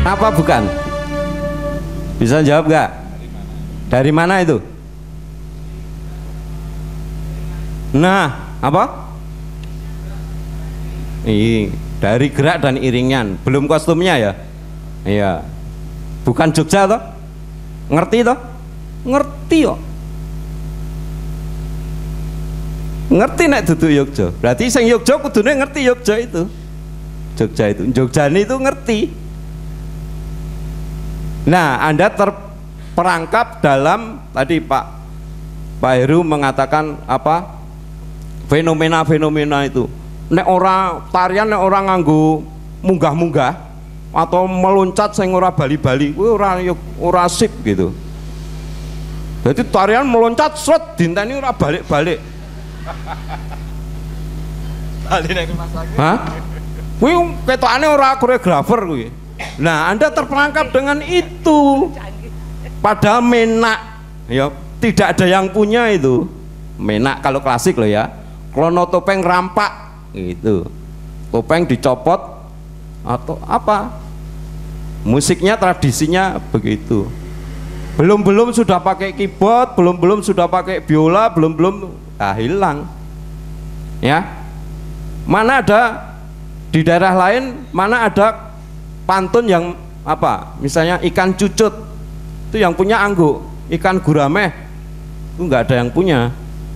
Apa bukan? Bisa jawab nggak? Dari mana itu? Nah, apa? Dari gerak dan iringan, belum kostumnya ya? Iya. Bukan Jogja toh? Ngerti toh? Ngerti kok. Ngerti nek dudu Yogja. Berarti sing Yogja kudune ngerti Yogja itu. Jogja itu, Jogjani itu ngerti. Nah, Anda terperangkap dalam tadi Pak Heru mengatakan apa? Fenomena-fenomena itu. Nek ora tarian, nek ora nganggo munggah-munggah atau meloncat sing ora bali-bali, kuwi ora sip gitu. Jadi tarian meloncat sret dinteni ora balik-balik. Bali nek Mas lagi. Hah? Kuwi ketokane ora koreografer kuwi. Nah, Anda terperangkap dengan itu. Padahal menak ya tidak ada yang punya itu. Menak kalau klasik loh ya. Klono topeng rampak gitu. Topeng dicopot atau apa? Musiknya tradisinya begitu. Belum sudah pakai keyboard, belum sudah pakai biola, belum hilang. Ya. Mana ada di daerah lain, mana ada pantun yang apa? Misalnya ikan cucut itu yang punya angguk, ikan gurameh itu nggak ada yang punya.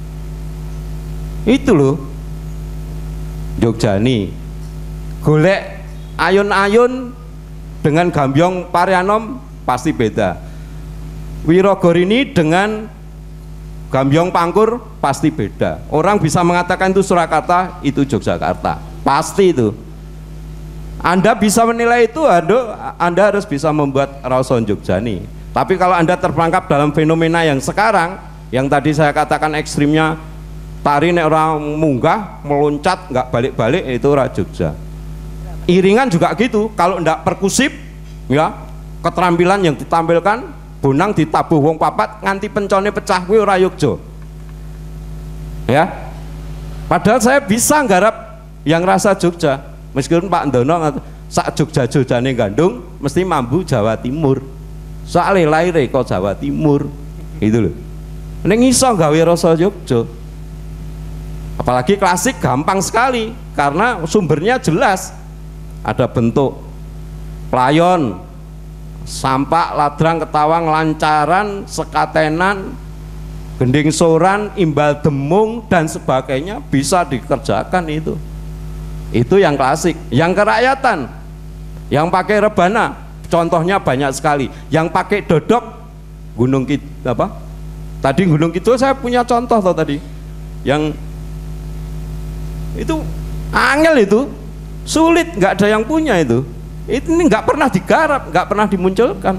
Itu loh Jogjani. Golek ayun-ayun dengan Gambyong Parianom pasti beda. Wirogorini dengan Gambyong Pangkur pasti beda. Orang bisa mengatakan itu Surakarta, itu Yogyakarta, pasti itu. Anda bisa menilai itu, Anda harus bisa membuat Raoson Jogjani. Tapi kalau Anda terperangkap dalam fenomena yang sekarang, yang tadi saya katakan ekstrimnya, tari nek orang munggah, meloncat, nggak balik-balik, itu ora Jogja. Iringan juga gitu, kalau ndak perkusif, ya keterampilan yang ditampilkan, bonang ditabuh wong papat, nganti pencone pecah, kuwi ora Yogja. Ya, padahal saya bisa nggarap yang rasa Jogja, meskipun Pak Ndono sak Jogja-Jogjane gandung, mesti mambu Jawa Timur. Soale laire kok Jawa Timur, gitu loh. Ning iso gawe rasa Jogja. Apalagi klasik gampang sekali karena sumbernya jelas. Ada bentuk playon, sampak, ladrang, ketawang, lancaran, sekatenan, gending soran, imbal demung dan sebagainya bisa dikerjakan itu. Itu yang klasik. Yang kerakyatan, yang pakai rebana, contohnya banyak sekali. Yang pakai dodok, Gunung Kidul apa? Tadi Gunung Kidul saya punya contoh tuh tadi. Yang itu angel itu, sulit, nggak ada yang punya itu. Ini nggak pernah digarap, nggak pernah dimunculkan.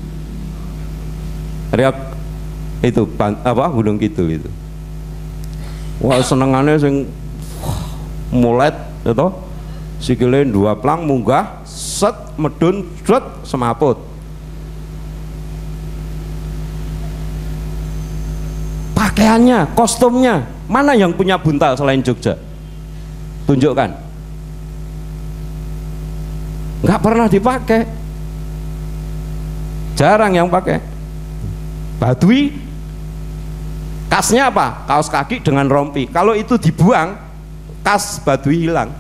Riak itu apa Gunung Kidul itu. Wah senengannya sing mulet itu, sikile dua plang munggah, set medun, set semaput. Pakaiannya, kostumnya, mana yang punya buntal selain Jogja? Tunjukkan. Nggak pernah dipakai, jarang yang pakai. Baduy kasnya apa? Kaos kaki dengan rompi. Kalau itu dibuang, kas Baduy hilang.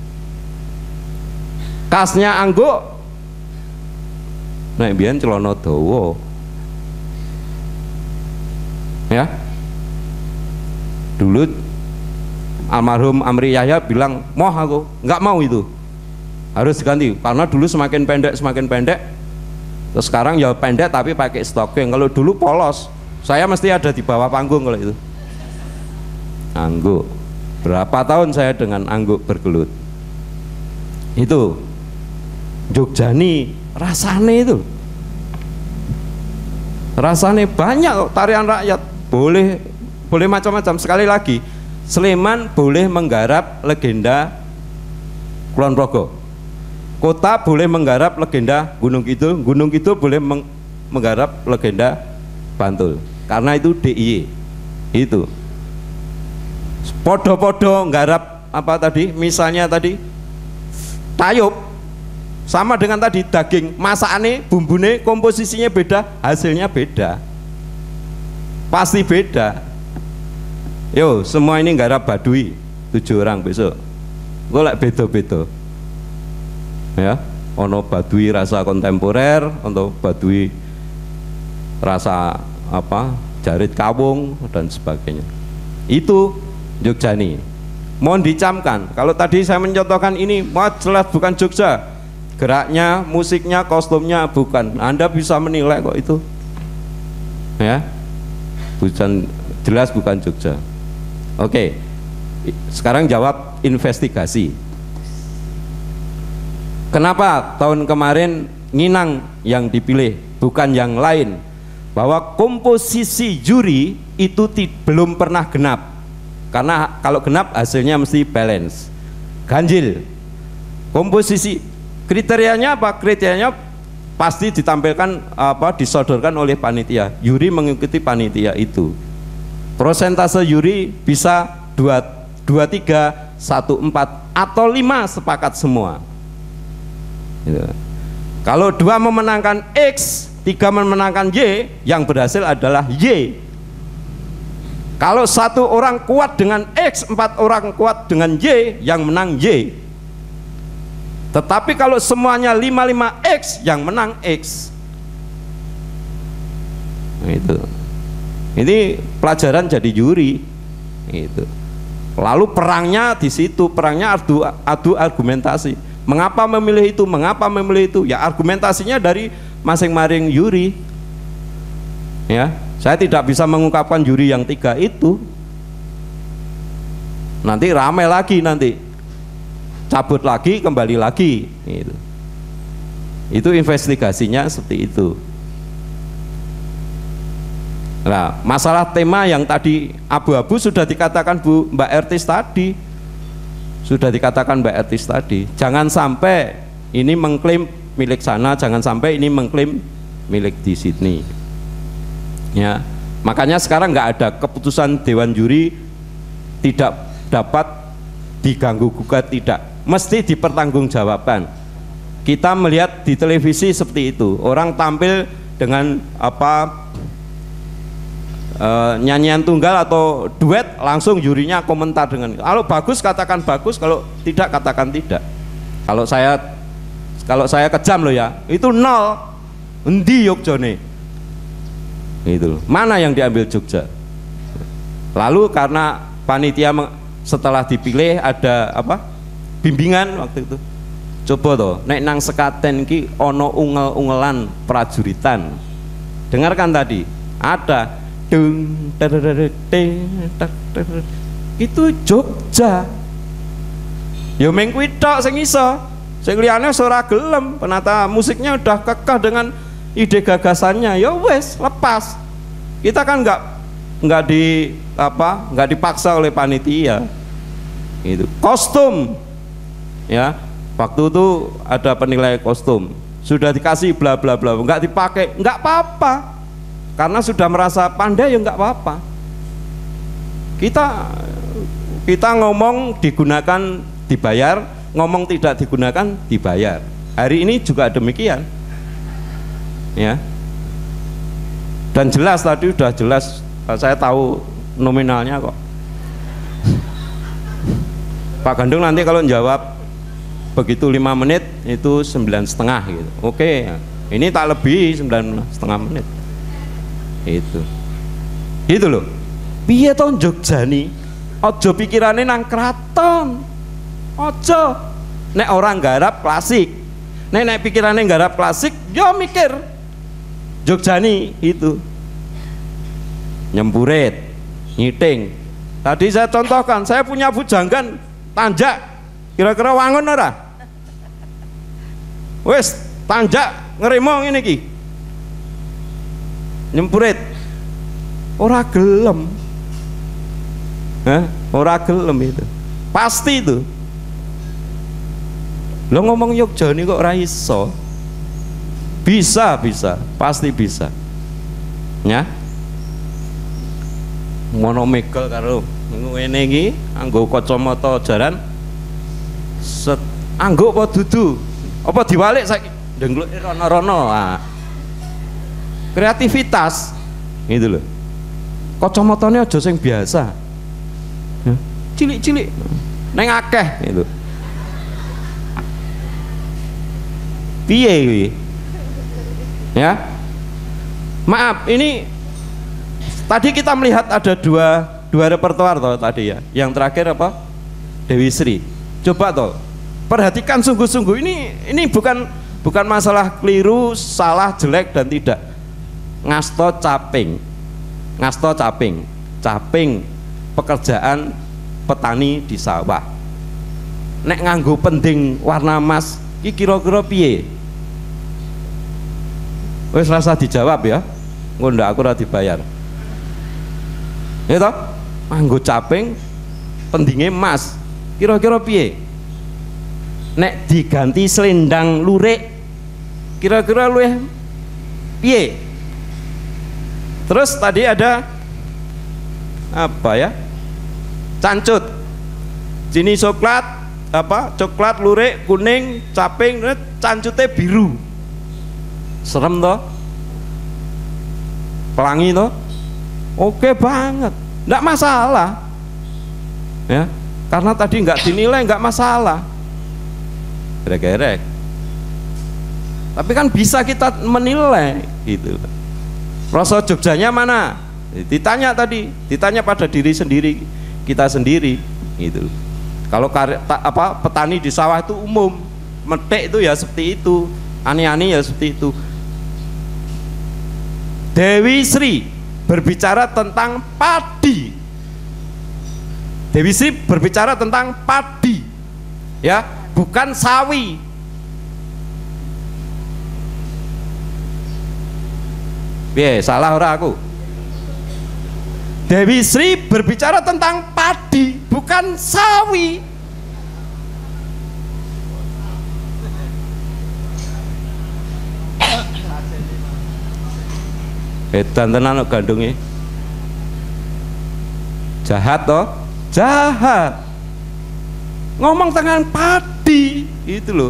Kasnya angguk, nah biyen celana dawa. Ya, dulu almarhum Amri Yahya bilang, "Moh aku, nggak mau itu, harus diganti." Karena dulu semakin pendek, terus sekarang ya pendek tapi pakai stocking. Kalau dulu polos, saya mesti ada di bawah panggung kalau itu. Angguk, berapa tahun saya dengan angguk bergelut. Itu Jogjani, rasane itu, rasane banyak tarian rakyat, boleh macam-macam. Sekali lagi, Sleman boleh menggarap legenda Kulon Progo, kota boleh menggarap legenda Gunung Kidul, Gunung Kidul boleh menggarap legenda Bantul, karena itu DIY. Itu podo-podo nggarap apa tadi, misalnya tadi Tayub Sama dengan tadi daging, masakane, bumbune, komposisinya beda, hasilnya beda. Pasti beda. Yo, semua ini garap Baduy 7 orang besok. Gue lek beda-beda. Ya, ono Baduy rasa kontemporer, ono Baduy rasa apa? Jarit kawung dan sebagainya. Itu Jogjani. Mohon dicamkan. Kalau tadi saya mencontohkan ini, jelas bukan Jogja. Geraknya, musiknya, kostumnya bukan. Anda bisa menilai kok itu. Ya. Bukan, jelas bukan Jogja. Oke. Sekarang jawab investigasi. Kenapa tahun kemarin Nginang yang dipilih bukan yang lain? Bahwa komposisi juri itu belum pernah genap. Karena kalau genap hasilnya mesti balance, ganjil. Komposisi kriterianya apa? Kriterianya pasti ditampilkan apa, disodorkan oleh panitia. Juri mengikuti panitia itu. Prosentase juri bisa 2, 3, 1, 4 atau 5 sepakat semua. Gitu. Kalau 2 memenangkan X, 3 memenangkan Y, yang berhasil adalah Y. Kalau 1 orang kuat dengan X, 4 orang kuat dengan Y, yang menang Y. Tetapi kalau semuanya 5-5X, yang menang X. Nah, itu. Ini pelajaran jadi juri. Itu. Lalu perangnya di situ, perangnya adu argumentasi. Mengapa memilih itu? Mengapa memilih itu? Ya argumentasinya dari masing-masing juri. Ya. Saya tidak bisa mengungkapkan juri yang 3 itu. Nanti ramai lagi, nanti cabut lagi, kembali lagi. Itu investigasinya seperti itu. Nah, masalah tema yang tadi abu-abu sudah dikatakan Mbak Ertis tadi. Sudah dikatakan Mbak Ertis tadi. Jangan sampai ini mengklaim milik sana, jangan sampai ini mengklaim milik di Sydney. Ya, makanya sekarang nggak ada keputusan Dewan Juri tidak dapat diganggu gugat, tidak, mesti dipertanggungjawabkan. Kita melihat di televisi seperti itu, orang tampil dengan apa nyanyian tunggal atau duet, langsung jurinya komentar dengan kalau bagus katakan bagus, kalau tidak katakan tidak. Kalau saya kejam loh ya, itu 0. Endi Yogjone? Itu mana yang diambil Jogja? Lalu karena panitia setelah dipilih ada apa bimbingan waktu itu, coba toh nek nang sekaten ki ono ungel-ungelan prajuritan, dengarkan tadi ada itu Jogja. Ya meng kuwi tok sing iso, sing liyane ora gelem. Penata musiknya udah kekeh dengan ide gagasannya, ya wes lepas. Kita kan nggak dipaksa oleh panitia. Itu kostum, ya waktu itu ada penilai kostum, sudah dikasih bla bla bla, nggak dipakai, nggak apa-apa, karena sudah merasa pandai ya nggak apa-apa. Kita ngomong digunakan dibayar, ngomong tidak digunakan dibayar. Hari ini juga demikian. Ya, dan jelas tadi udah jelas, saya tahu nominalnya kok. Pak Gandung nanti kalau jawab begitu 5 menit itu 9,5 gitu. Oke, ini tak lebih 9,5 menit. Itu loh. Piye to Jogjani? Ojo pikirane nang kraton. Ojo. Nek orang garap klasik. Nek pikirane garap klasik, yo mikir Jogjani itu nyemburit, nyiting. Tadi saya contohkan, saya punya bujanggan tanjak, kira-kira wangun ora? Wes tanjak ngeremong ini ki, nyemburit, ora gelem, ora gelem itu, pasti itu. Lo ngomong Jogjani kok ora iso? Bisa, pasti bisa. Ya. Monomekel karo ngene iki, anggo kacamata jaran. Anggo apa dudu? Apa diwalik saiki ndenggluk rono-rono. Ah. Kreativitas gitu loh. Kacamatane aja sing biasa. Ya, cilik-cilik. Neng akeh gitu. Piye kuwi? Ya. Maaf, ini tadi kita melihat ada dua repertoar toh tadi ya. Yang terakhir apa? Dewi Sri. Coba toh perhatikan sungguh-sungguh, ini bukan masalah keliru, salah, jelek dan tidak. Ngasto caping. Ngasto caping. Caping pekerjaan petani di sawah. Nek nganggo pending warna emas iki kira-kira piye? Wis rasa dijawab ya. Engko ndak aku ora dibayar. Ya toh? Nganggo caping pendinge emas. Kira-kira piye? Nek diganti selendang lurik kira-kira luwih piye? Terus tadi ada apa ya? Cancut. Jenis coklat apa? Coklat lurik kuning, caping, cancute biru. Serem toh? Pelangi toh? Oke banget. Enggak masalah. Ya, karena tadi enggak dinilai enggak masalah. Gerek-gerek. Tapi kan bisa kita menilai gitu. Rasa Jogjanya mana? Ditanya tadi, ditanya pada diri sendiri, kita sendiri gitu. Kalau petani di sawah itu umum, metik itu ya seperti itu, ani-ani ya seperti itu. Dewi Sri berbicara tentang padi. Dewi Sri berbicara tentang padi, ya, bukan sawi. Salah ora aku? Dewi Sri berbicara tentang padi, bukan sawi. Edan tenan gandungnya. Jahat toh? Jahat. Ngomong tentang padi itu loh.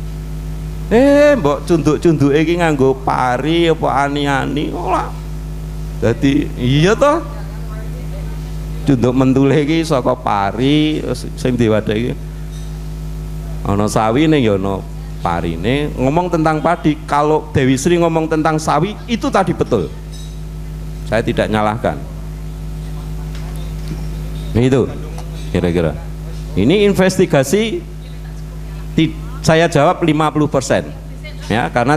Mbok cunduk-cunduk iki nganggo pari apa ani-ani ora. Dadi iya toh? Cunduk mentule iki saka pari sing diwadhahi. Ana sawine ya ana parine. Ngomong tentang padi, kalau Dewi Sri ngomong tentang sawi itu tadi betul. Saya tidak nyalahkan. Itu kira-kira. Ini investigasi saya jawab 50%. Ya, karena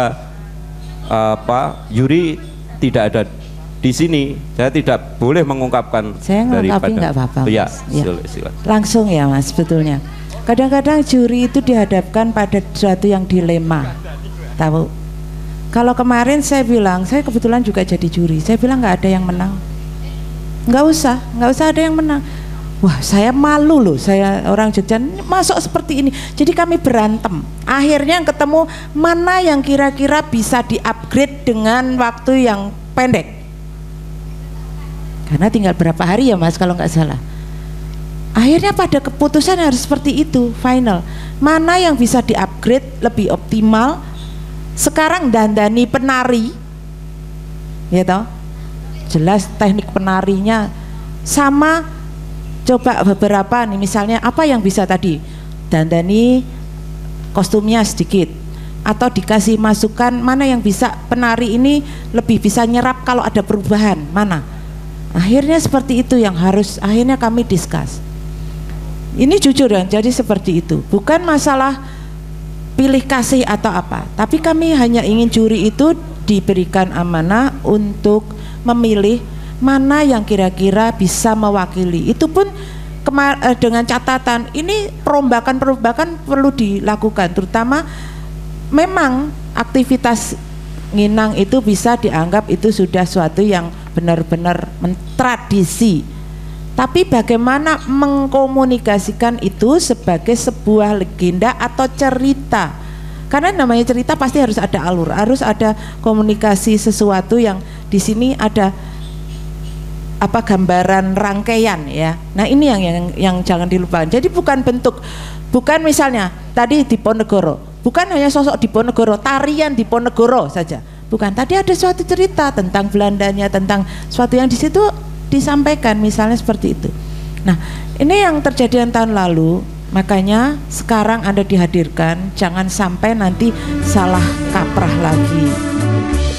juri tidak ada di sini. Saya tidak boleh mengungkapkan. Saya ngungkapin nggak apa-apa. Ya, ya. Langsung ya Mas, sebetulnya. Kadang-kadang juri itu dihadapkan pada sesuatu yang dilema. Tahu? Kalau kemarin saya bilang, saya kebetulan juga jadi juri. Saya bilang nggak ada yang menang. Nggak usah ada yang menang. Wah, saya malu loh, saya orang Jogja masuk seperti ini. Jadi kami berantem. Akhirnya yang ketemu mana yang kira-kira bisa di-upgrade dengan waktu yang pendek. Karena tinggal berapa hari ya Mas kalau nggak salah. Akhirnya pada keputusan harus seperti itu, final. Mana yang bisa di-upgrade lebih optimal. Sekarang dandani penari, ya toh, jelas teknik penarinya sama. Coba beberapa nih, misalnya apa yang bisa tadi dandani kostumnya sedikit, atau dikasih masukan mana yang bisa penari ini lebih bisa nyerap kalau ada perubahan mana. Akhirnya seperti itu yang harus akhirnya kami discuss. Ini jujur ya, jadi seperti itu, bukan masalah pilih kasih atau apa, tapi kami hanya ingin juri itu diberikan amanah untuk memilih mana yang kira-kira bisa mewakili. Itu pun dengan catatan ini perombakan perlu dilakukan, terutama memang aktivitas nginang itu bisa dianggap itu sudah suatu yang benar-benar mentradisi, tapi bagaimana mengkomunikasikan itu sebagai sebuah legenda atau cerita, karena namanya cerita pasti harus ada alur, harus ada komunikasi sesuatu yang di sini ada apa gambaran rangkaian ya. Nah ini yang jangan dilupakan. Jadi bukan bentuk, bukan misalnya tadi di Ponegoro bukan hanya sosok Diponegoro, tarian Diponegoro saja, bukan. Tadi ada suatu cerita tentang Belandanya, tentang suatu yang di situ disampaikan, misalnya seperti itu. Nah, ini yang terjadi tahun lalu, makanya sekarang Anda dihadirkan, jangan sampai nanti salah kaprah lagi.